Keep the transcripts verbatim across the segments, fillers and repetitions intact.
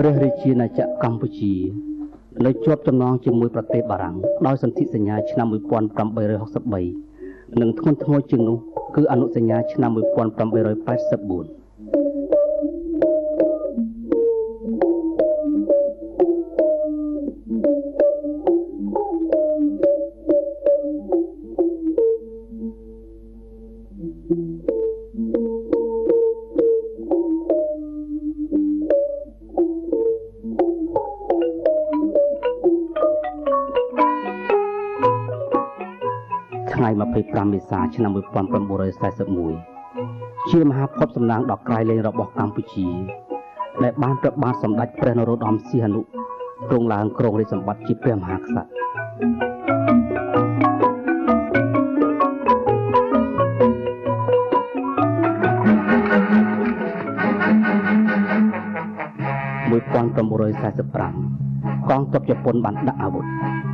ព្រះរាជាណាចក្រកម្ពុជានៅជាប់ចំណងជាមួយប្រទេសបារាំងដោយសន្ធិសញ្ញាឆ្នាំmột nghìn tám trăm sáu mươi baនិងធ្ងន់ធ្ងរជាងនោះគឺអនុសញ្ញាឆ្នាំmột nghìn tám trăm tám mươi tưថ្ងៃยี่สิบห้าមេសាឆ្នាំmột nghìn chín trăm bốn mươi mộtជាមហាភពសំណាងដ៏ក្រៃលែងរបស់កម្ពុជាដែលបានប្របាទសម្ដេចព្រះនរោត្តមសីហនុទ្រង់ឡើងគ្រងរាជសម្បត្តិជាព្រះមហាក្សត្រmột nghìn chín trăm bốn mươi lămកងទ័ពជប៉ុនបានដាក់អាវុធ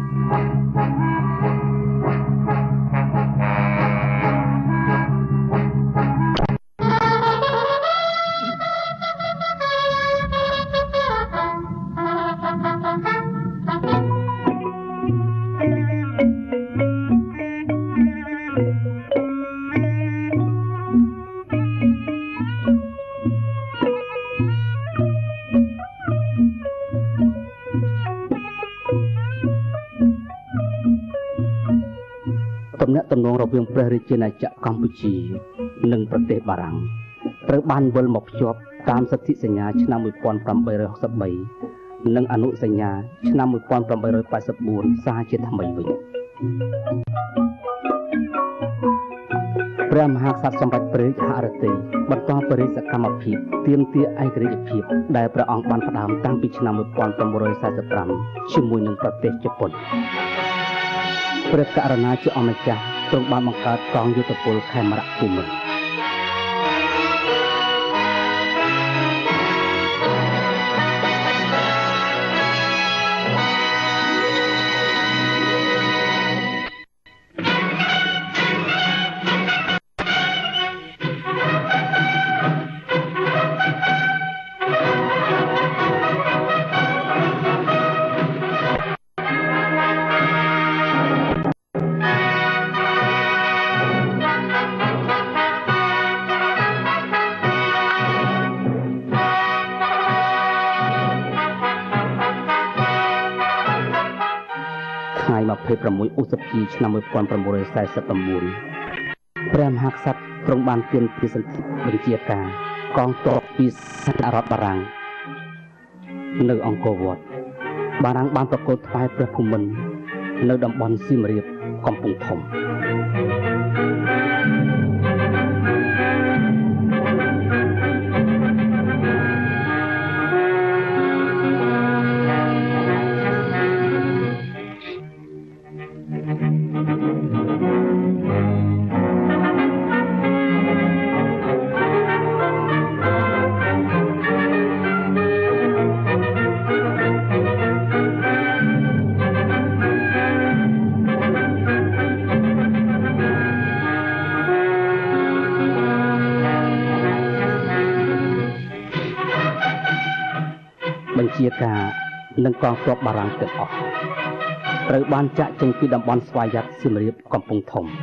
ទំនាក់ទំនងរវាងព្រះរាជាណាចក្រកម្ពុជានិងប្រទេសបារាំងត្រូវបានវិលមកភ្ជាប់តាមសន្ធិសញ្ញាឆ្នាំmột nghìn tám trăm sáu mươi baនិងអនុសញ្ញាឆ្នាំmột nghìn tám trăm tám mươi tưសារជាថ្មីវិញព្រះមហាក្សត្រសម្ដេចព្រះរាជហឫទ័យបន្តបរិសកម្មភាពទាមទារឯករាជ្យភាពដែលព្រះអង្គបានផ្ដើមតាំងពីឆ្នាំmột nghìn tám trăm bốn mươi lămជាមួយនឹងប្រទេសជប៉ុនព្រះករុណាជាអម្ចាស់ទ្រង់បានបង្កើតកងយុទ្ធពលខេមរៈភូមិន្ទថ្ងៃยี่สิบหกឧសភាឆ្នាំmột nghìn chín trăm bốn mươi chínព្រះមហាក្សត្រទ្រង់បានទានពីសន្ធិបញ្ជាការកងទ័ពពីសហរដ្ឋបារាំងនៅអង្គរវត្តបារាំងបានប្រកល់ថ្វាយព្រះភូមិន្ទនៅតំបន់សៀមរាបកំពង់ធំបញ្ជាការនិងកងទ័ពបារាំងទាំងអស់ត្រូវបានចាក់ចេញពីតំបន់ស្វយ័តសៀមរាបកំពង់ធំ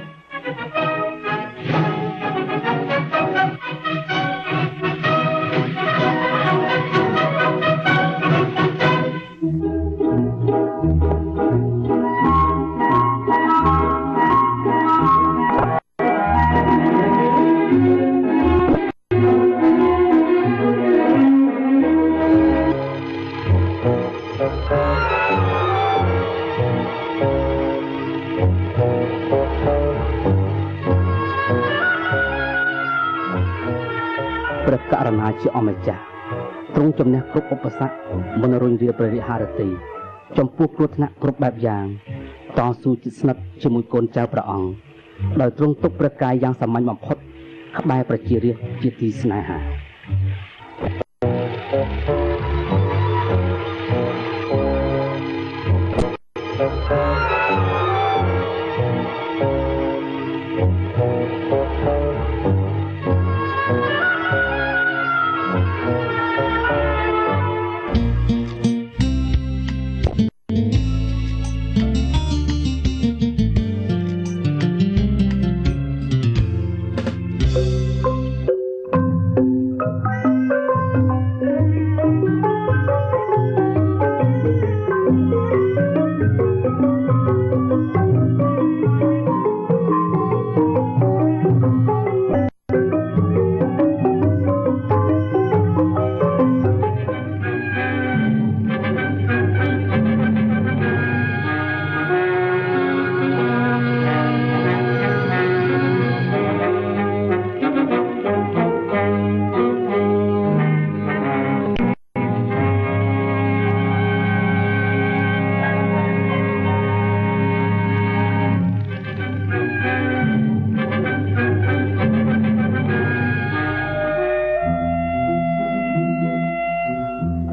ព្រះករុណាជាអម្ចាស់ទ្រង់ជំនះគ្រប់ឧបសគ្គមុនរុញរាព្រះរាជហឫទ័យចំពោះគ្រោះថ្នាក់គ្រប់បែបយ៉ាងតស៊ូជិតស្និទ្ធជាមួយកូនចៅព្រះអង្គដោយទ្រង់ទុកព្រះកាយយ៉ាងសាមញ្ញបំផុតក្បែរប្រជារាស្ត្រជាទីស្នេហា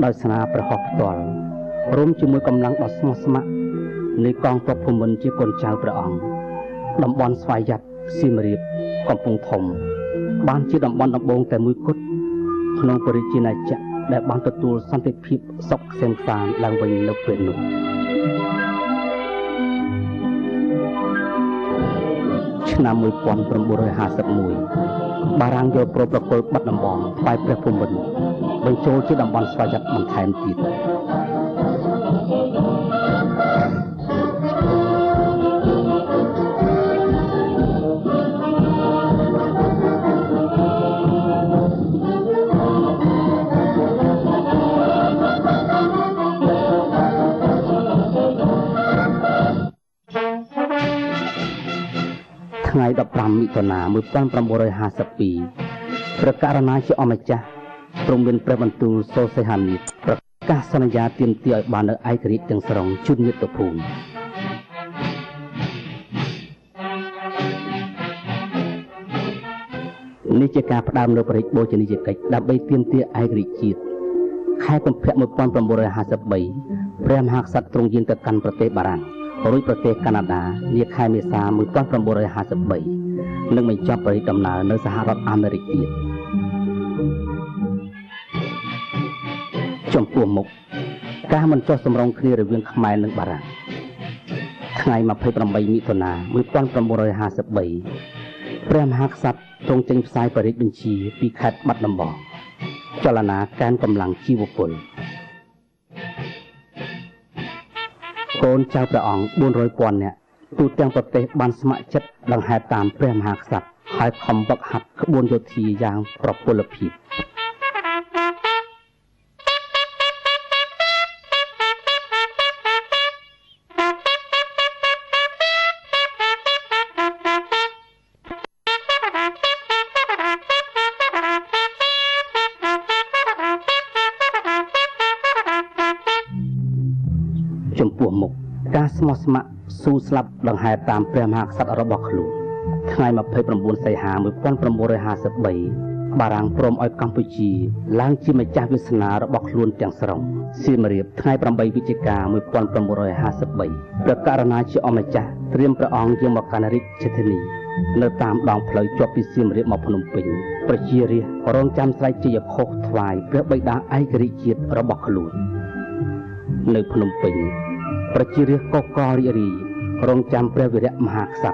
ដោយស្នាព្រះហស្ថផ្ទាល់រួមជាមួយកម្លាំងដ៏ស្មោះស្ម័គ្រនៃកងទ័ពភូមិន្ទជាកូនចៅព្រះអង្គតំបន់ស្វាយ័តសៀមរាបកំពង់ធំបានជាតំបន់ដំបូងតែមួយគត់ក្នុងព្រះរាជាណាចក្រដែលបានទទួលសន្តិភាពសុខក្សេមក្សាន្តឡើងវិញនៅពេលនោះឆ្នាំmột nghìn chín trăm hai mươi mốtបារាំងយកប្រប្រគល់បាត់ដំបងថ្វាយព្រះភូមិន្ទបញ្ចូលជាតំបន់ស្វយ័តបន្ថែមទៀតថ្ងៃដប់ប្រាំមិថុនាmột nghìn chín trăm hai mươi haiព្រះករណាជាអម្ចាស់ទ្រង់មានព្រះបន្ទូលសូសេហានីតប្រកាសសន្យាទាមទារឲ្យបាននៅឯករាជ្យទាំងស្រុងជូនមាតុភូមិនេះជាការផ្ដើមនៅព្រះរាជបូជនីយកិច្ចដើម្បីទាមទារឯករាជ្យជាតិខែកុម្ភៈmột nghìn chín trăm hai mươi baព្រះមហាក្សត្រទ្រង់យាងទៅកាន់ប្រទេសបារាំងរួចប្រទេសកាណាដានាខែមេសាmột nghìn chín trăm hai mươi baនិងបញ្ចប់ព្រះរាជដំណើរនៅសហរដ្ឋអាមេរិកទៀតចំពោះមុខការមិនចុះសម្រុងគ្នារវាងខ្មែរនិងបារាំងថ្ងៃยี่สิบแปดមិថុនាmột nghìn chín trăm hai mươi baព្រះមហាក្សត្រទ្រង់ចេញផ្សាយព្រះរាជបញ្ជាពីខេត្តបាត់ដំបងចលនាកើនកម្លាំងជីវពលកូនចៅព្រះអង្គbốn trămពាន់នាក់ទូទាំងប្រទេសបានស្ម័គ្រចិត្តដង្ហែតាមព្រះមហាក្សត្រហើយខំវឹកហាត់ក្បួនយោធាយ៉ាងប្រពលភាពចំពោះមុខការស្មោះស្ម័គ្រស៊ូស្លាប់ដង្ហែតាមព្រះមហាក្សត្ររបស់ខ្លួនថ្ងៃยี่สิบเก้าសីហាmột nghìn chín trăm hai mươi baបារាំងព្រមឲ្យកម្ពុជាឡើងជាម្ចាស់វាសនារបស់ខ្លួនទាំងស្រុងសៀមរាបថ្ងៃแปดវិច្ឆិកាmột nghìn chín trăm hai mươi baព្រះករណាជាអម្ចាស់ត្រៀមព្រះអង្គយាងមកកាន់រាជធានីនៅតាមដងផ្លូវជាប់ពីសៀមរាបមកភ្នំពេញប្រជារាស្ត្ររងចាំស្រែកជ័យភោគថ្វាយព្រះបិតាឯករាជ្យជាតិរបស់ខ្លួននៅភ្នំពេញប្រជារាស្ត្រកករីករាយរងចាំព្រះវីរៈមហាក្សត្រ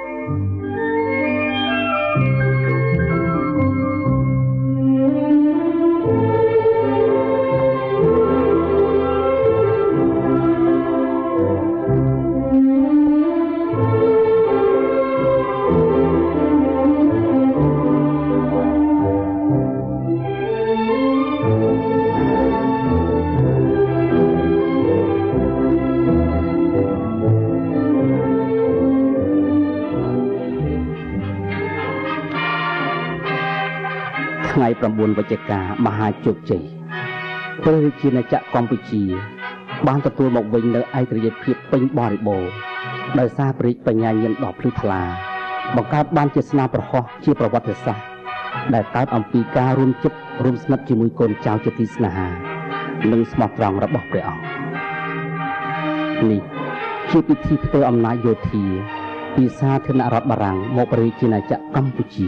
ថ្ងៃ9វិច្ឆិកាមហាជោគជ័យព្រះរាជាណាចក្រកម្ពុជាបានទទួលមកវិញនូវឯករាជ្យភាពពេញបរិបូរណ៍ដោយសារព្រះរាជបញ្ញាញាណដ៏ភ្លឺថ្លាបង្កើតបានជាស្នាប្រហោះជាប្រវត្តិសាស្ត្រដែលកើតអំពីការរួមចិត្តរួមស្និទ្ធជាមួយកូនចៅជាទីស្នេហានិងស្មោះត្រង់របស់ព្រះអង្គនេះជាពិធីផ្ទេរអំណាចយោធាពីសាធារណរដ្ឋបារាំងមកព្រះរាជាណាចក្រកម្ពុជា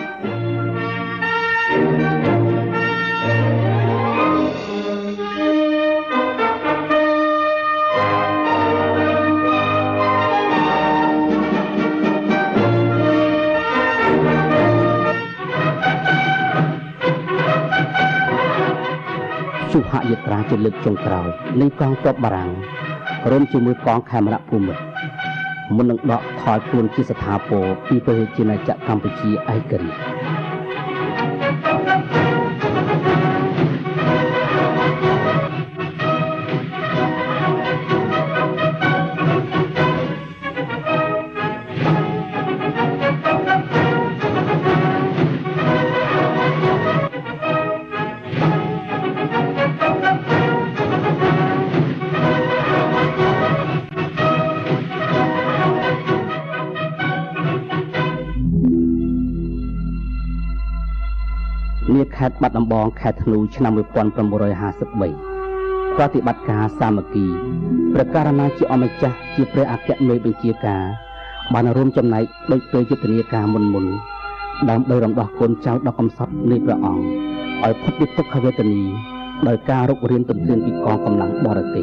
សុភយាត្រាជាលើកចុងក្រោយនៃកងទ័ពបារាំងរួមជាមួយកងខេមរភូមិន្ទមុននឹងដកថយខ្លួនជាស្ថាពរពីព្រះរាជាណាចក្រកម្ពុជាឯករាជ្យខេត្តបាត់ដំបងខេត្តធ្នូឆ្នាំmột nghìn chín trăm hai mươi ba ប្រតិបត្តិការសាមគ្គីព្រះករណាជាអម្ចាស់ជាព្រះអគ្គមេបញ្ជាការបានរួមចំណែកដូចទៅយុទ្ធនាការមុនមុនដើម្បីរំដោះកូនចៅដ៏កំសត់នៃព្រះអង្គឲ្យផុតពីទុក្ខវេទនាដោយការរុករានទន្ទ្រានពីកងកម្លាំងបរទេស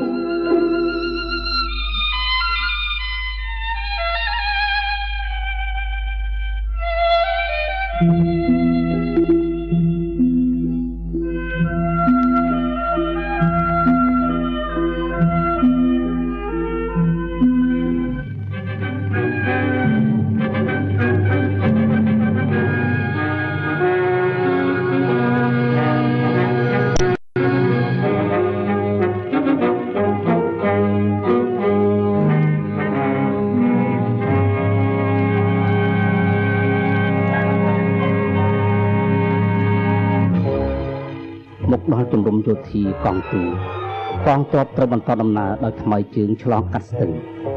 ដល់ជំរំយោធាកងទូកងទ័ពត្រូវបន្តដំណើរដោយថ្មើរជើងឆ្លងកាត់ស្ទឹង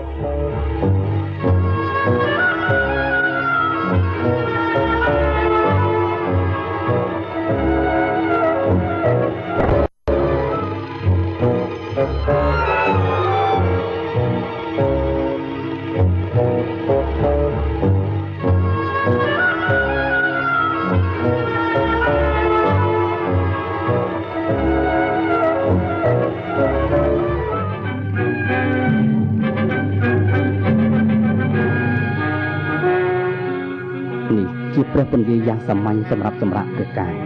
ព្រះពន្យាយ៉ាងសាមញ្ញសម្រាប់សម្រាប់ព្រះកាយ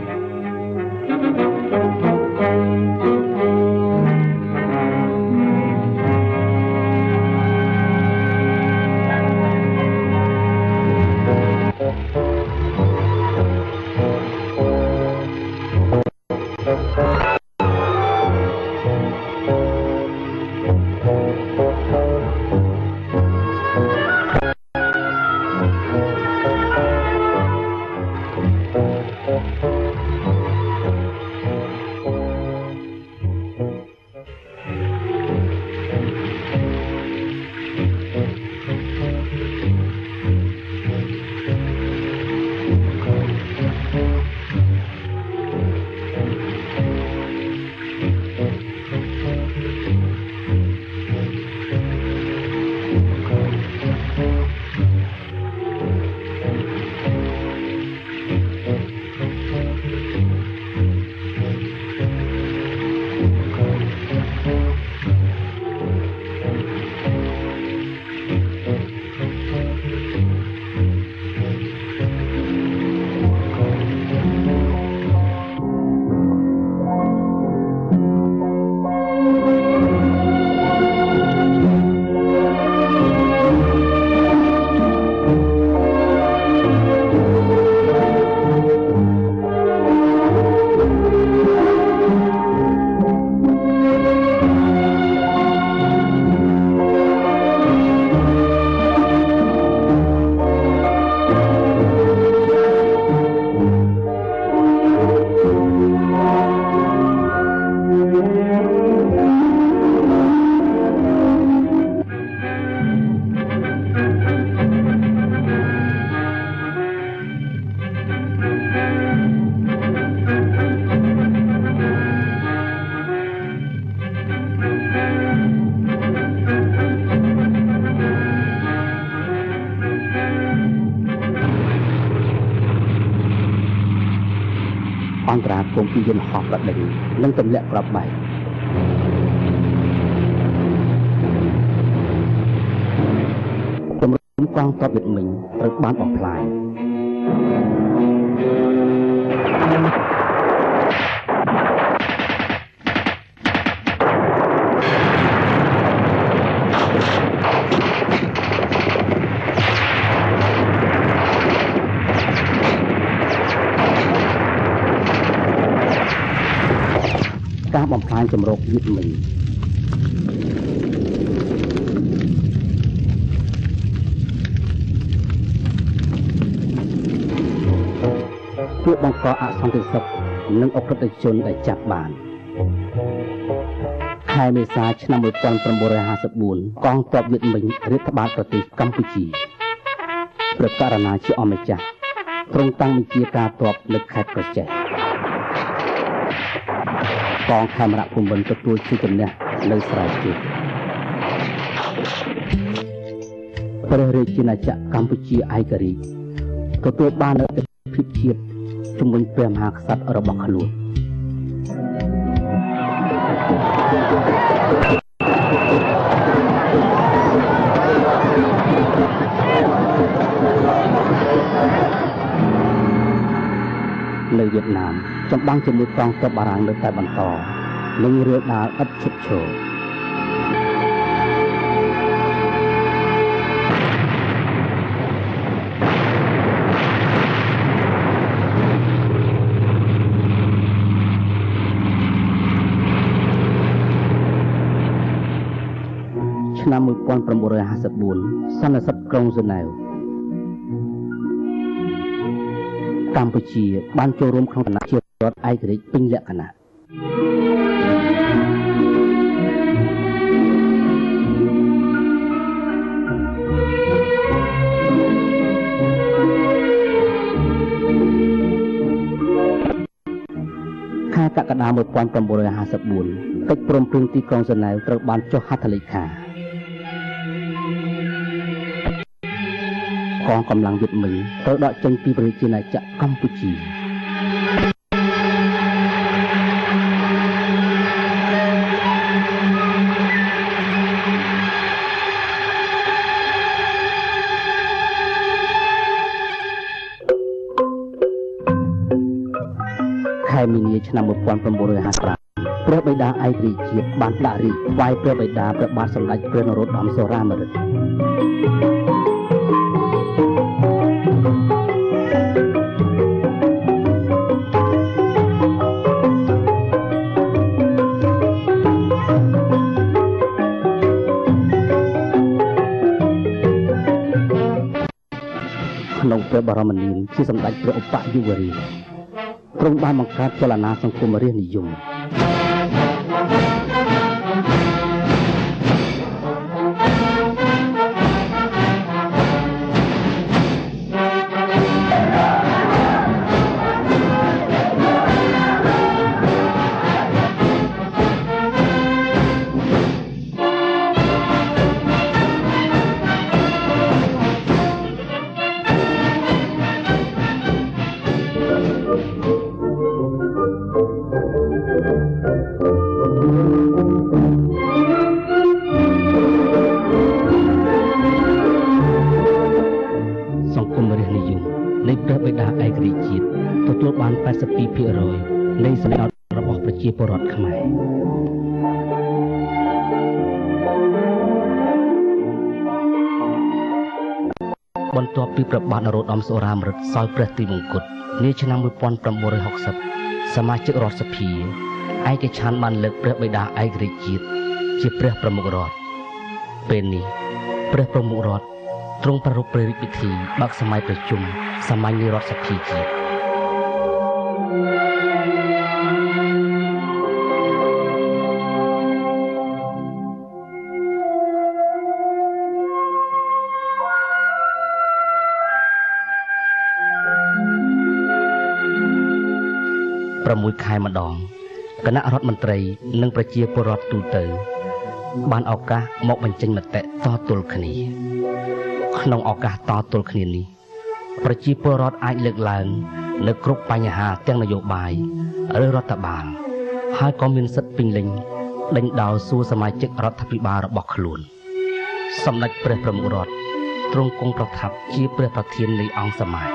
អន្តរាគមពីយន្តហោះប្រដេញនិងទម្លាក់ក្របបែកទម្រង់កងទ័ពវៀតមិញត្រូវបានបំផ្លាញការបំផ្លាញជំរកវៀតមិញជួយបង្កអសន្តិសុខនិងអក្រិតជនដែលចាប់បានខែមេសាឆ្នាំmột nghìn chín trămห้าสิบbốnកងទ័ពវៀតមិញរាតត្បាតប្រទេសកម្ពុជាព្រះករណាជាអម្ចាស់ទ្រង់តាំងបញ្ជាការទ័ពនៅខេត្តក្រចេះកកងខេមរៈភូមិន្ទទទួលជាជំនះនៅស្រែជាតិព្រះរាជាណាចក្រកម្ពុជាឯករាជ្យទទួលបាននូវឯកភាពជាតិជំនួយព្រះមហាក្សត្ររបស់ខ្លួននៅវៀតណាមចម្បាំងជាមួយកងទ័ពបារាំងនៅតែបន្តនិងរាលដាលឥតឈប់ឈរឆ្នាំ một nghìn chín trăm hai mươi tư សន្និសីទក្រុងហ្សឺណែវកម្ពុជាបានចូលរួមក្នុងគណៈជារដ្ឋឯករាជ្យពេញលក្ខណៈខែកក្កដា một nghìn chín trăm hai mươi tư កិច្ចព្រមព្រៀងទីក្រុងហ្សឺណែវត្រូវបានចុះហត្ថលេខាកងកម្លាំងវៀតមិញត្រូវដកចេញពីព្រះរាជាណាចក្រកម្ពុជាខែមីនាឆ្នាំ một nghìn chín trăm hai mươi lăm ព្រះបិតាឯករាជ្យជាតិបានដាក់រាជថ្វាយព្រះបិតាព្រះបាទសម្ដេចព្រះនរោត្តមសុរាម្រិតក្នុងព្រះបរមនាមជាសម្ដេចព្រះឧបយុវរាជទ្រង់បានបង្កើតចលនាសង្គមរាស្ត្រនិយមនៃសន្និដ្ឋានរបស់ប្រជាពលរដ្ឋខ្មែរបន្ទាប់ពីព្រះបាទនរោត្តមសុរាម្រិតសោយព្រះទីមង្គតនាឆ្នាំ một nghìn chín trăm sáu mươi សមាជិករដ្ឋសភាឯកច្ឆន្ទបានលើកព្រះបិតាឯករាជ្យជាតិជាព្រះប្រមុខរដ្ឋពេលនេះព្រះប្រមុខរដ្ឋទ្រង់ប្រារព្ធព្រះរាជពិធីបើកសម័យប្រជុំសាមញ្ញរដ្ឋសភាជាតិ6ខែម្ដងគណៈរដ្ឋមន្ត្រីនិងប្រជាពលរដ្ឋទូទៅបានឱកាសមកបញ្ចេញមតិតទល់គ្នាក្នុងឱកាសតទល់គ្នានេះប្រជាពលរដ្ឋអាចលើកឡើងនៅគ្រប់បញ្ហាទាំងនយោបាយឬរដ្ឋបាលហើយក៏មានសិទ្ធិពេញលេញដេញដោលសួរសមាជិករដ្ឋាភិបាលរបស់ខ្លួនសម្ដេចព្រះប្រមុខរដ្ឋទ្រង់គង់ប្រថាប់ជាព្រះប្រធាននៃអង្គសមាជ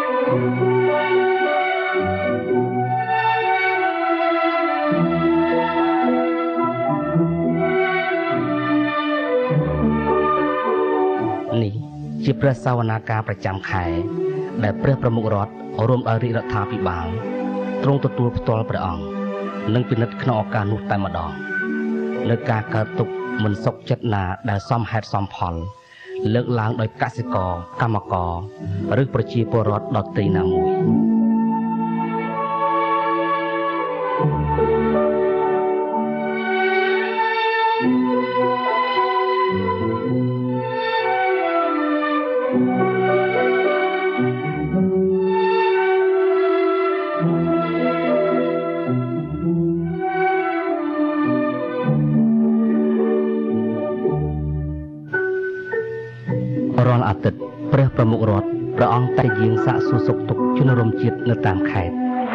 នេះជាព្រះសាវនាការប្រចាំខែដែលព្រះប្រមុខរដ្ឋរួមដោយរាជរដ្ឋាភិបាលទ្រង់ទទួលផ្ទាល់ព្រះអង្គនិងពិនិត្យក្នុងឱកាសនោះតែម្ដងនៅការកើតទុកមិនសុខចិត្តណាដែលសមហេតុសមផលលើកឡើងដោយកសិករកម្មករឬប្រជាពលរដ្ឋដទៃណាមួយរាល់អាទិត្យព្រះប្រមុខរដ្ឋព្រះអង្គតែយាងសាកសួរសុខទុក្ខជនរួមជាតិនៅតាមខេត្ត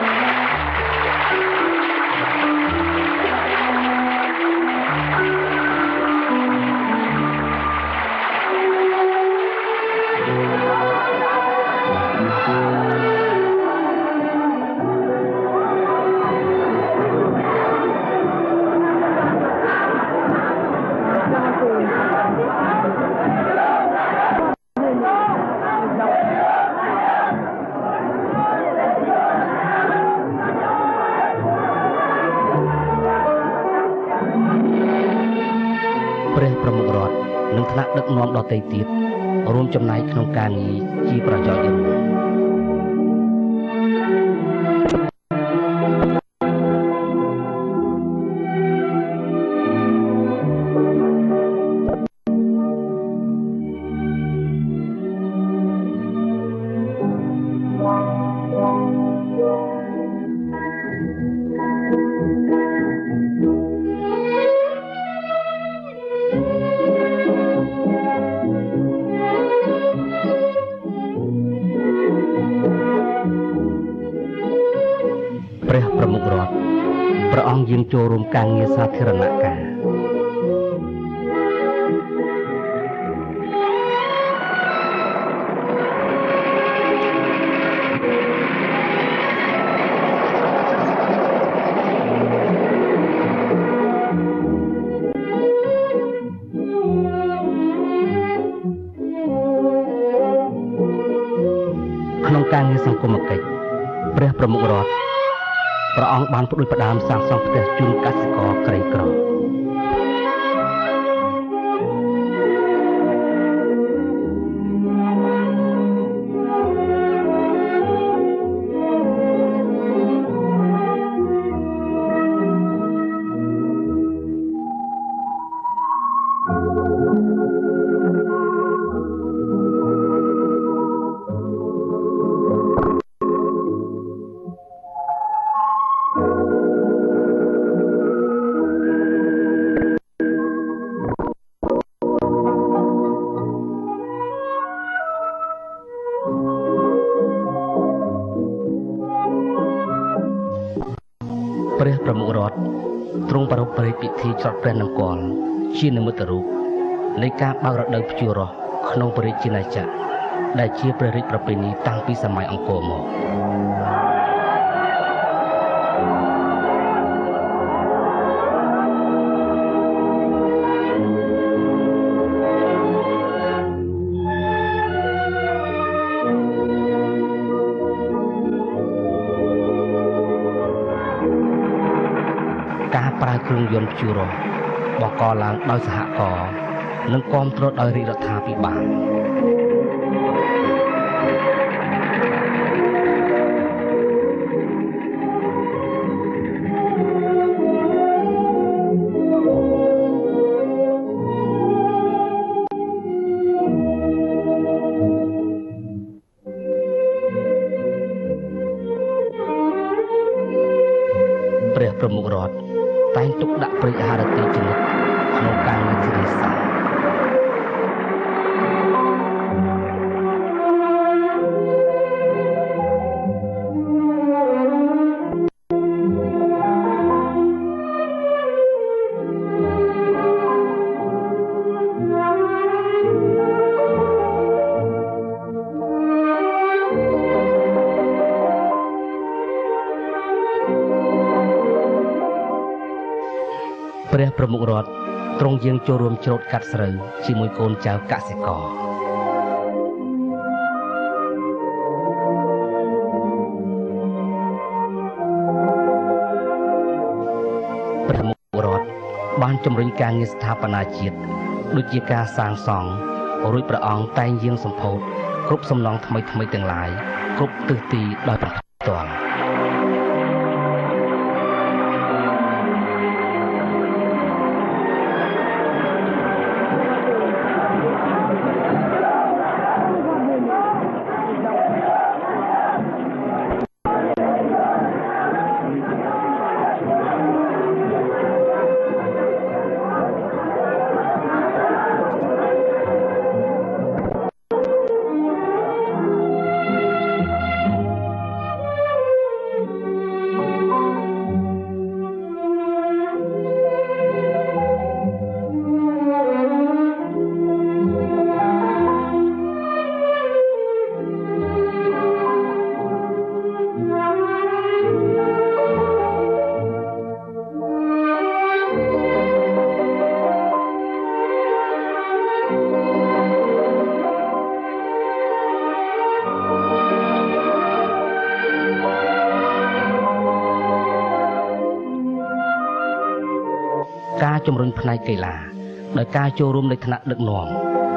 ព្រះប្រមុខរដ្ឋនិងថ្នាក់ដឹកនាំដទៃទៀតរួមចំណែកក្នុងការងារជាប្រយោជន៍រួមព្រះប្រមុខរដ្ឋព្រះអង្គយាងចូលរួមការងារសាធារណការក្នុងការងារសង្គមគិច្ចព្រះប្រមុខរដ្ឋព្រះអង្គបានផ្ដួចផ្ដើមសាងសង់ផ្ទះជូនកសិករក្រីក្រព្រះប្រមុខរដ្ឋទ្រង់ប្រារព្ធព្រះរាជពិធីច្រត់ព្រះនង្គ័លជានិមិត្តរូបនៃការបើករដូវភ្ជួររាស់ក្នុងព្រះរាជាណាចក្រដែលជាព្រះរាជប្រពៃណីតាំងពីសម័យអង្គរមកការប្រើគ្រឿងយន្តភ្ជួររាស់បង្កឡើងដោយសហករណ៍និងគាំទ្រដោយរាជរដ្ឋាភិបាលព្រះប្រមុខរដ្ឋតែងទុកដាក់ព្រឹត្តិអាហារទីចំណុចក្នុងការងារធានាសាស្ត្រព្រះប្រមុខរដ្ឋទ្រង់យាងចូលរួមច្រូតកាត់ស្រូវជាមួយកូនចៅកសិករព្រះប្រមុខរដ្ឋបានជំរុញការងារស្ថាបនាជាតិដូចជាការសាងសង់រួចព្រះអង្គតែងយាងសម្ពោធគ្រប់សំណង់ថ្មីថ្មីទាំងឡាយគ្រប់ទិសទីដោយបន្តផ្ទាល់ជំរុញផ្នែកកីឡាដោយការចូលរួមនៃថ្នាក់ដឹកនាំ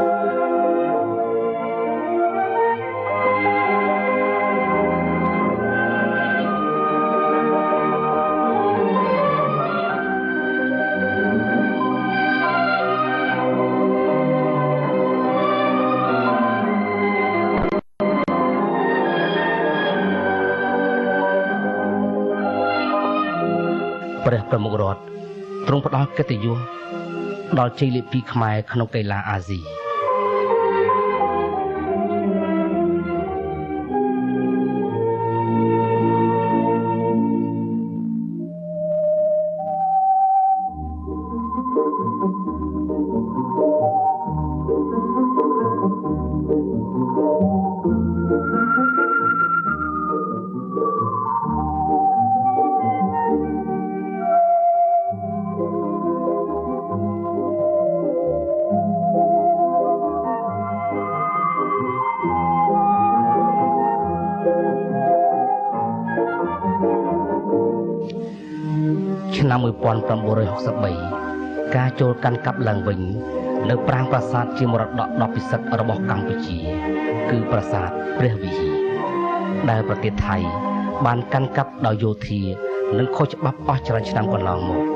ព្រះប្រមុខរដ្ឋទ្រង់ផ្ដល់កិត្តិយសដល់ជ័យលាភីខ្មែរក្នុងកីឡាអាស៊ីឆ្នាំmột nghìn chín trăm sáu mươi baការចូលកាន់កាប់ឡើងវិញនៅប្រាង្គប្រាសាទជាមរតកដ៏ពិសិដ្ឋរបស់កម្ពុជាគឺប្រាសាទព្រះវិហារដែលប្រទេសថៃបានកាន់កាប់ដោយយោធានិងខុសច្បាប់អស់ច្រើនឆ្នាំកន្លងមក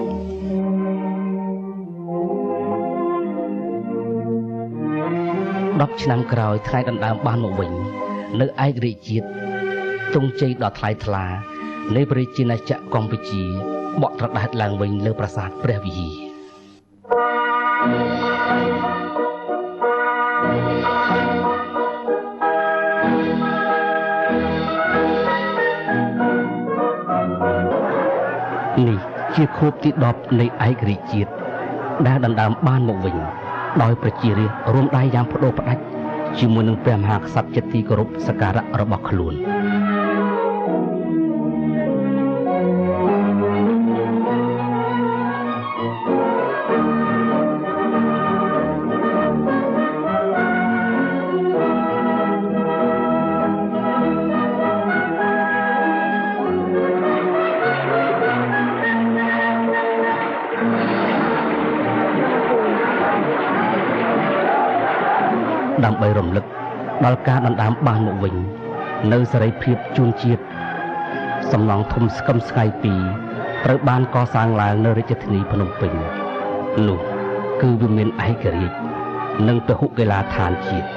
ដប់ឆ្នាំក្រោយថ្ងៃដណ្ដើមបានមកវិញនៅឯករាជ្យជាតិទង់ជ័យដ៏ថ្លៃថ្លានៃប្រជាជាតិណាចក្រកម្ពុជាបកត្រដាច់ឡើងវិញលើប្រាសាទព្រះវិហារនេះជាខួបទីដប់នៃឯករាជ្យជាតិដែលដណ្ដើមបានមកវិញដោយប្រជារាស្ត្ររួមដៃយ៉ាងផ្ដោផ្ដាច់ជាមួយនឹងព្រះមហាក្សត្រជាទីគោរពសក្ការៈរបស់ខ្លួនដើម្បីរំលឹកដល់ការដណ្ដើមបានមកវិញនៅសេរីភាពជួនជាតិសំណង់ធំស្កឹមស្កៃពីរត្រូវបានកសាងឡើងនៅរាជធានីភ្នំពេញនោះគឺវិមានឯករាជ្យនិងពហុកីឡាដ្ឋានជាតិ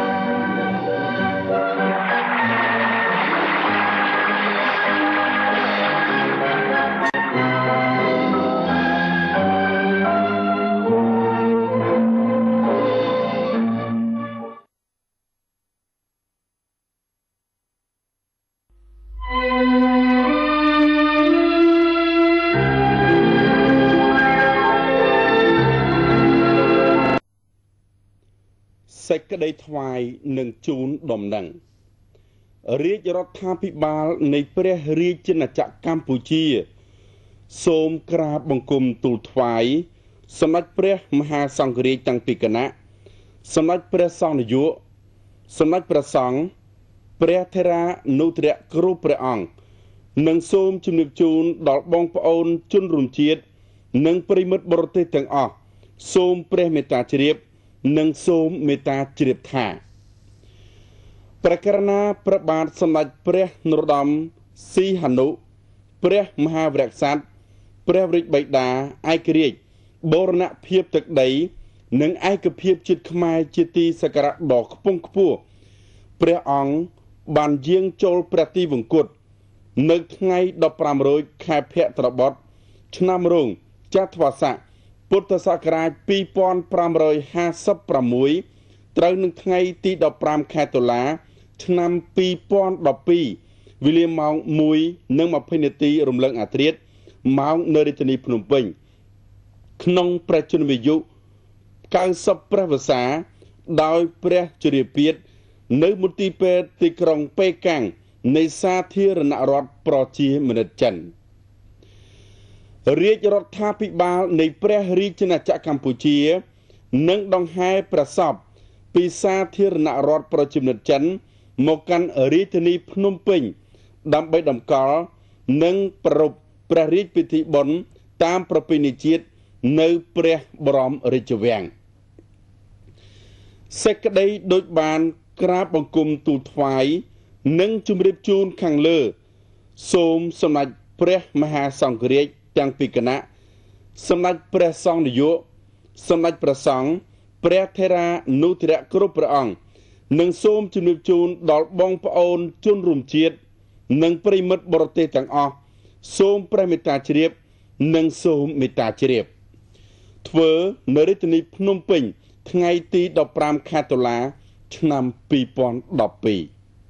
សេចក្តីថ្វាយនឹងជូនដំណឹងរាជរដ្ឋាភិបាលនៃព្រះរាជាណាចក្រកម្ពុជាសូមក្រាបបង្គំទូលថ្វាយសម្ដេចព្រះមហាសង្ឃរាជទាំងពីរគណៈសម្ដេចព្រះសង្ឃនាយកសម្ដេចព្រះសង្ឃព្រះថេរានុថរៈគ្រប់ព្រះអង្គនិងសូមជំរាបជូនដល់បងប្អូនជនរួមជាតិនិងប្រិមិត្តបរទេសទាំងអស់សូមព្រះមេត្តាជ្រាបនិងសូមមេត្តាជ្រាបថាព្រះករុណាព្រះបាទសម្ដេចព្រះនរោត្តមសីហនុព្រះមហាវីរក្សត្រព្រះរាជបិតាឯករាជ្យបូរណភាពទឹកដីនិងឯកភាពជាតិខ្មែរជាទីសក្ការៈដ៏ខ្ពង់ខ្ពស់ព្រះអង្គបានយាងចូលព្រះទីវង្គតនៅថ្ងៃដប់ប្រាំរោចខែភទ្របទឆ្នាំរោងចត្វាស័កពុទ្ធសករាជពីរពាន់ប្រាំរយហាសិបប្រាំមួយត្រូវនឹងថ្ងៃទីដប់ប្រាំខែតុលាឆ្នាំពីរពាន់ដប់ពីរវេលាម៉ោងមួយនិងម្ភៃនាទីរំលឹកអាធ្រាត្រម៉ោងនៅរាជធានីភ្នំពេញក្នុងព្រះជន្មាយុកៅសិបព្រះវស្សាដោយព្រះជរាពាធនៅមន្ទីរពេទ្យទីក្រុងប៉េកាំងនៃសាធារណរដ្ឋប្រជាមានិតចិនរាជរដ្ឋាភិបាលនៃព្រះរាជាណាចក្រកម្ពុជានឹងដង្ហែព្រះសពពីសាធារណរដ្ឋប្រជាមានិតចិនមកកាន់រាជធានីភ្នំពេញដើម្បីតម្កល់និងប្រារព្ធព្រះរាជពិធីបុណ្យតាមប្រពៃណីជាតិនៅព្រះបរមរាជវាំងសេចក្តីដូចបានក្រាបបង្គំទូលថ្វាយនិងជម្រាបជូនខាងលើសូមសម្ដេចព្រះមហាសង្ឃរាជទាំងពីរគណៈសម្ដេចព្រះសង្ឃនាយកសម្ដេចព្រះសង្ឃព្រះថេរានុថេរៈគ្រប់ព្រះអង្គនិងសូមជម្រាបជូនដល់បងប្អូនជនរួមជាតិនិងប្រិមិត្តបរទេសទាំងអស់សូមព្រះមេត្តាជ្រាបនិងសូមមេត្តាជ្រាបធ្វើនៅរាជធានីភ្នំពេញថ្ងៃទីដប់ប្រាំខែតុលាឆ្នាំពីរពាន់ដប់ពីរ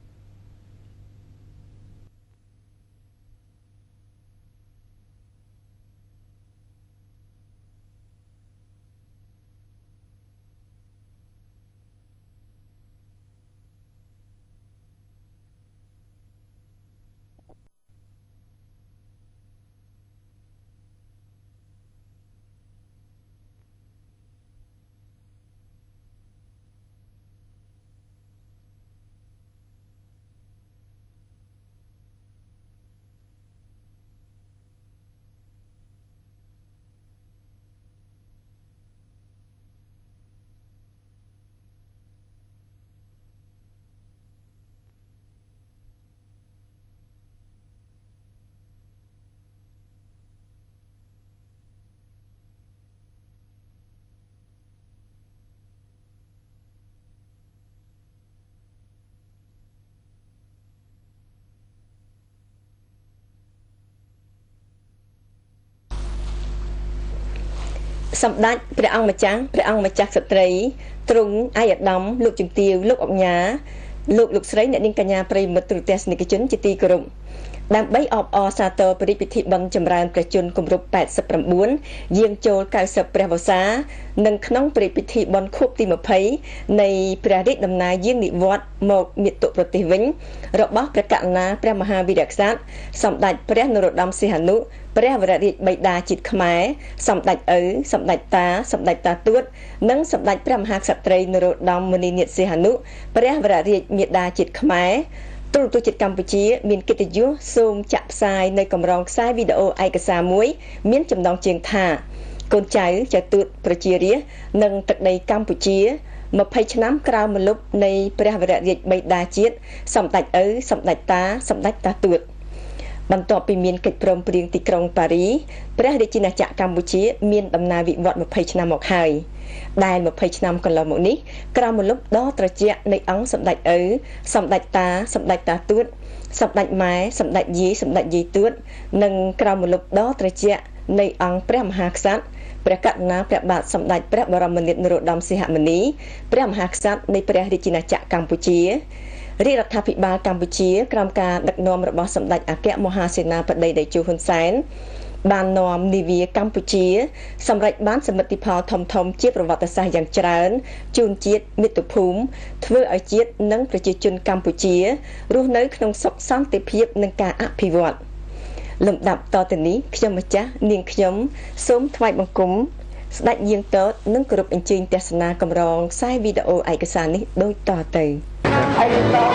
សម្ដេចព្រះអង្គម្ចាស់ព្រះអង្គម្ចាស់ស្ត្រីទ្រង់អាយដាមលោកជំទាវលោកអង្ញាលោកលោកស្រីអ្នកនាងកញ្ញាប្រិយមិត្តទូរទស្សនិកជនជាទីគោរពដើម្បីអបអរសាទរព្រះរាជពិធីបុណ្យចម្រើនព្រះជន្មគម្រប់แปดสิบเก้าយាងចូលកៅសិបព្រះវស្សានិងក្នុងព្រះរាជពិធីបុណ្យខួបទីยี่สิบនៃព្រះរាជដំណើរយាងនិវត្តន៍មកមាតុប្រទេសវិញរបស់ព្រះករុណាព្រះមហាវីរក្សត្រសម្ដេចព្រះនរោត្តមសីហនុព្រះវររាជបិតាជាតិខ្មែរសម្ដេចឪសម្ដេចតាសម្ដេចតាទួតនិងសម្ដេចព្រះមហាក្សត្រីនរោត្តមមុនីនាថសីហនុព្រះវររាជមាតាជាតិខ្មែរទូរទស្សន៍ជាតិកម្ពុជាមានកិត្តិយសសូមចាក់ផ្សាយនៅកម្រងខ្សែវីដេអូឯកសារមួយមានចំណងជើងថាកូនចៅចៅទួតប្រជារាស្ត្រនិងទឹកដីកម្ពុជាยี่สิบឆ្នាំក្រោយម្លប់នៃព្រះវររាជបិតាជាតិសម្ដេចឪសម្ដេចតាសម្ដេចតាទួតបន្ទាប់ពីមានកិច្ចព្រមព្រៀងទីក្រុងប៉ារីព្រះរាជាណាចក្រកម្ពុជាមានដំណើរវិវត្តន៍ยี่สิบឆ្នាំមកហើយដែលยี่สิบឆ្នាំកន្លងមកនេះក្រោមម្លប់ដ៏ត្រជាក់នៃអង្គសម្ដេចឪសម្ដេចតាសម្ដេចតាទួតសម្ដេចម៉ែសម្ដេចយាយសម្ដេចយាយទួតនិងក្រោមម្លប់ដ៏ត្រជាក់នៃអង្គព្រះមហាក្សត្រព្រះករុណាព្រះបាទសម្ដេចព្រះបរមនាថនរោត្តមសីហមុនីព្រះមហាក្សត្រនៃព្រះរាជាណាចក្រកម្ពុជារាជរដ្ឋាភិបាលកម្ពុជាក្រោមការដឹកនាំរបស់សម្ដេចអគ្គមហាសេនាបតីតេជោហ៊ុនសែនបាននាំនាវាកម្ពុជាសម្រេចបានសមិទ្ធផលធំធំជាប្រវត្តិសាស្ត្រយ៉ាងច្រើនជូនជាតិមាតុភូមិធ្វើឲ្យជាតិនិងប្រជាជនកម្ពុជារស់នៅក្នុងសុខសន្តិភាពនិងការអភិវឌ្ឍលំដាប់តទៅនេះខ្ញុំម្ចាស់នាងខ្ញុំសូមថ្វាយបង្គំស្ដេចយាងតតនិងគោរពអញ្ជើញទស្សនាកម្រងខ្សែវីដេអូឯកសារនេះដូចតទៅI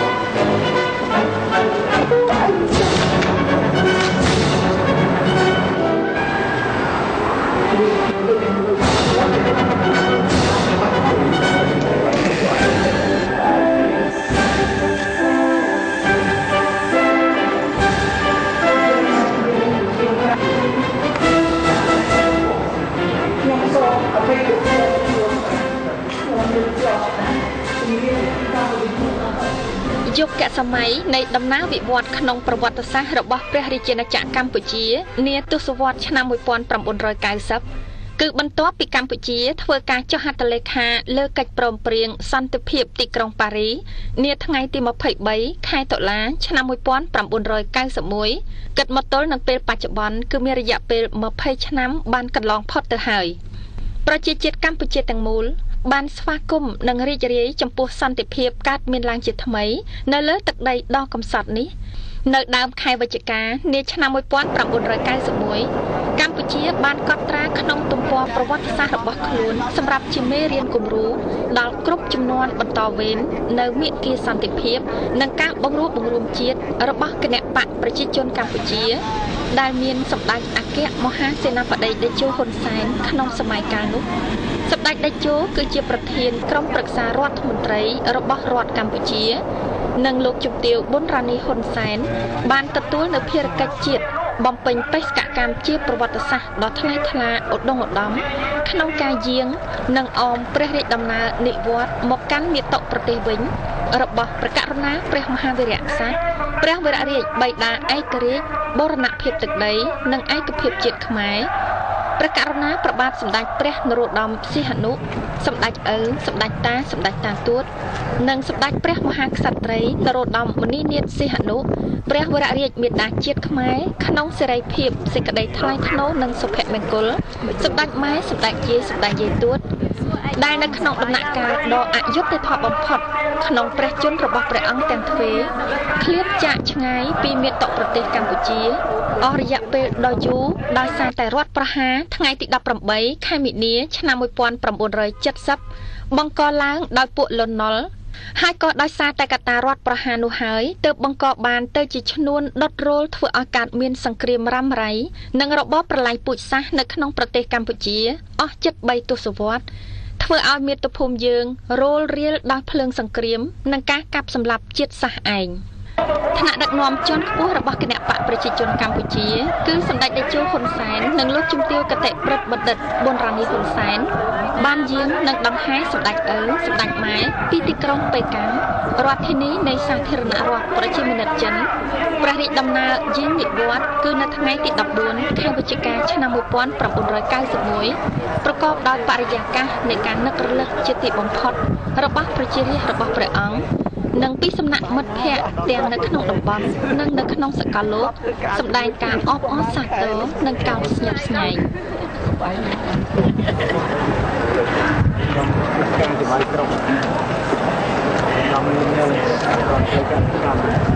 យុគសម័យនៃដំណើរវិវត្តន៍ក្នុងប្រវត្តិសាស្ត្ររបស់ព្រះរាជាណាចក្រកម្ពុជានាទសវត្សរ៍ឆ្នាំnineteen ninetyគឺបន្ទាប់ពីកម្ពុជាធ្វើការចុះហត្ថលេខាលើកិច្ចព្រមព្រៀងសន្តិភាពទីក្រុងប៉ារីនាថ្ងៃទីtwenty-threeខែតុលាឆ្នាំnineteen ninety-oneគិតមកទល់នឹងពេលបច្ចុប្បន្នគឺមានរយៈពេលtwentyឆ្នាំបានកន្លងផុតទៅហើយប្រជាជាតិកម្ពុជាទាំងមូលបានស្វាគមន៍និងរីករាយចំពោះសន្តិភាពកើតមានឡើងជាថ្មីនៅលើទឹកដីដ៏កំសត់នេះនៅដើមខែវិច្ឆិកានាឆ្នាំnineteen ninety-oneកម្ពុជាបានកត់ត្រាក្នុងទំព័រប្រវត្តិសាស្ត្ររបស់ខ្លួនសម្រាប់ជាមេរៀនគំរូដល់គ្រប់ជំនាន់បន្តវេននៅមាគ៌ាសន្តិភាពនិងការបង្រួបបង្រួមជាតិរបស់គណបកប្រជាជនកម្ពុជាដែលមានសម្ដេចអគ្គមហាសេនាបតីតេជោហ៊ុនសែនក្នុងសម័យកាលនោះសម្ដេចតេជោគឺជាប្រធានក្រុមប្រឹក្សារដ្ឋមន្ត្រីរបស់រដ្ឋកម្ពុជានិងលោកជំទាវ ប៊ុនរ៉ានីហ៊ុនសែនបានទទួលនៅភារកិច្ចជាតិបំពេញបេសកកម្មជាប្រវត្តិសាស្ត្រដ៏ថ្លៃថ្លាឧត្តមឧត្តមក្នុងការយាងនិងអមព្រះរាជដំណើរនិវត្តន៍មកកាន់មាតុប្រទេសវិញរបស់ព្រះករុណាព្រះមហាវីរក្សត្រព្រះវររាជបិតាឯករាជ្យបូរណភាពទឹកដីនិងឯកភាពជាតិខ្មែរព្រះករុណាព្រះបាទសម្ដេចព្រះនរោត្តមសីហនុសម្ដេចឪសម្ដេចតាសម្ដេចតាទួតនិងសម្ដេចព្រះមហាក្សត្រីនរោត្តមមុនីនាថសីហនុព្រះវររាជមេតាជាតិខ្មែរក្នុងសេរីភាពសេចក្តីថ្លៃថ្នូរនិងសុភមង្គលសម្ដេចម៉ែសម្ដេចយាយសម្ដេចយាយទួតដែលនៅក្នុងដំណាក់កាលដ៏អយុត្តិធម៌បំផុតក្នុងព្រះជន្មរបស់ព្រះអង្គទាំងទ្វេឃ្លាតចាកឆ្ងាយពីមាតុប្រទេសកម្ពុជាអស់រយៈពេលដ៏យូរដោយសារតែរដ្ឋប្រហារថ្ងៃទីដប់ប្រាំបីខែមីនា ឆ្នាំmột nghìn chín trăm七mươiបង្កឡើងដោយពួកលន់នល់ហើយក៏ដោយសារតែកត្តារដ្ឋប្រហារនោះហើយទើបបង្កបានទៅជាឈ្នួនដុតរោលធ្វើឲ្យកើតមានសង្គ្រាមរ៉ាំរ៉ៃនិងរបបប្រល័យពូជសាសន៍នៅក្នុងប្រទេសកម្ពុជាអស់ជិតបីទសវត្សរ៍ធ្វើឲ្យមាតុភូមិយើងរោលរៀលដោយភ្លើងសង្គ្រាមនិងការកាប់សម្លាប់ជាតិសាសន៍ឯងថ្នាក់ដឹកនាំជាន់ខ្ពស់របស់គណៈបកប្រជាជនកម្ពុជាគឺសម្ដេចតេជោហ៊ុនសែននិងលោកជំទាវកតេប្រិតបណ្ឌិត ប៊ុនរ៉ានីហ៊ុនសែនបានយាងនិងដង្ហែសម្ដេចឪសម្ដេចម៉ែពីទីក្រុងប៉េកាំងរដ្ឋធានីនៃសាធារណរដ្ឋប្រជាមានិតចិនព្រះរាជដំណើរយាងនិវត្តន៍គឺនៅថ្ងៃទីដប់បួនខែវិច្ឆិកា ឆ្នាំmột nghìn chín trăm chín mươi mốtប្រកបដោយបរិយាកាសនៃការនឹករលឹកជាទីបំផុតរបស់ប្រជារាស្ត្ររបស់ព្រះអង្គនិងពីសំណាក់មិត្តភ័ក្តិទាំងនៅក្នុងតំបន់និងនៅក្នុងសកលលោកសម្ដែងការអបអរសាទរនិងកោតស្ញប់ស្ញែងការចំណាយក្រុមតាមនឹងនៅក្នុងផ្លូវការតាម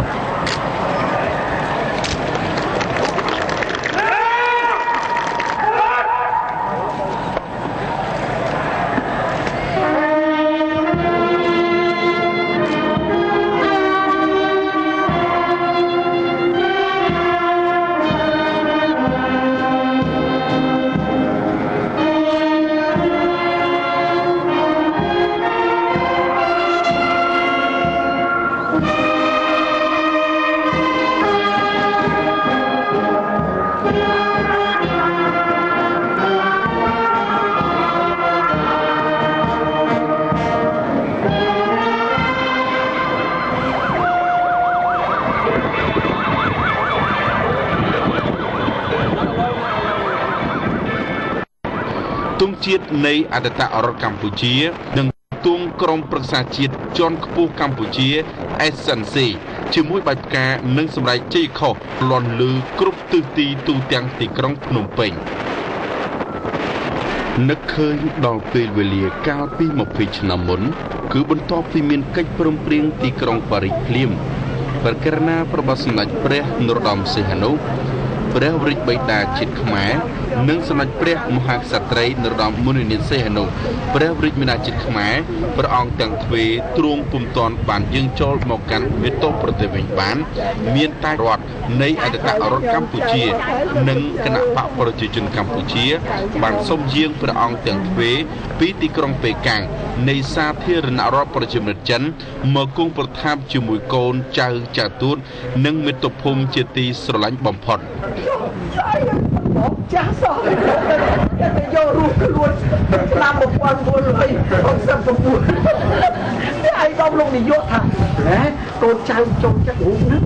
ទង់ជាតិនៃអតីតរដ្ឋកម្ពុជានិងទង់ក្រុមប្រឹក្សាជាតិជាន់ខ្ពស់កម្ពុជា S N C ជាមួយបាយផ្កានិងសម្ដេចជ័យខុសលន់លឺគ្រប់ទិសទីទូទាំងទីក្រុងភ្នំពេញនឹកឃើញដល់ពេលវេលាកាលពីម្ភៃឆ្នាំមុនគឺបន្ទាប់ពីមានកិច្ចព្រមព្រៀងទីក្រុងប៉ារីសភ្លាមព្រះករុណាព្រះបាទសម្ដេចព្រះនរោត្តមសីហនុព្រះវររាជបិតាជាតិខ្មែរនិងសម្ដេចព្រះមហាក្សត្រីនរោត្តមមុនីនាថសីហនុព្រះវររាជមេតាជាតិខ្មែរព្រះអង្គទាំងទ្វេទ្រង់ពុំទាន់បានយាងចូលមកកាន់មាតុប្រទេសវិញបានមានតែរដ្ឋនៃអតីតរដ្ឋកម្ពុជានិងគណៈបកប្រជាជនកម្ពុជាបានសូមយាងព្រះអង្គទាំងទ្វេពីទីក្រុងប៉េកាំងនៃសាធារណរដ្ឋប្រជាមានិតចិនមកគង់ប្រថាប់ជាមួយកូនចៅចៅទួតនិងមាតុភូមិជាទីស្រឡាញ់បំផុតចាស់សោះតែយករស់ខ្លួនឆ្នាំmột nghìn chín trăm sáu mươi chínនេះឯងដល់លោកនាយកថាហ៎កូនចៅចុងចិត្តរូបហ្នឹង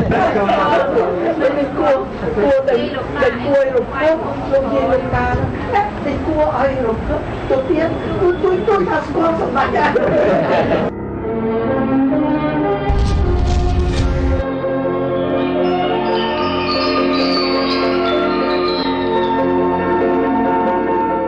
នេះគួរគួរតែតែគួររំភើបលោកយាយលោកតាតែគួរឲ្យរំភើបទៅទៀតទួយទួយថាស្គាល់សម្ដេច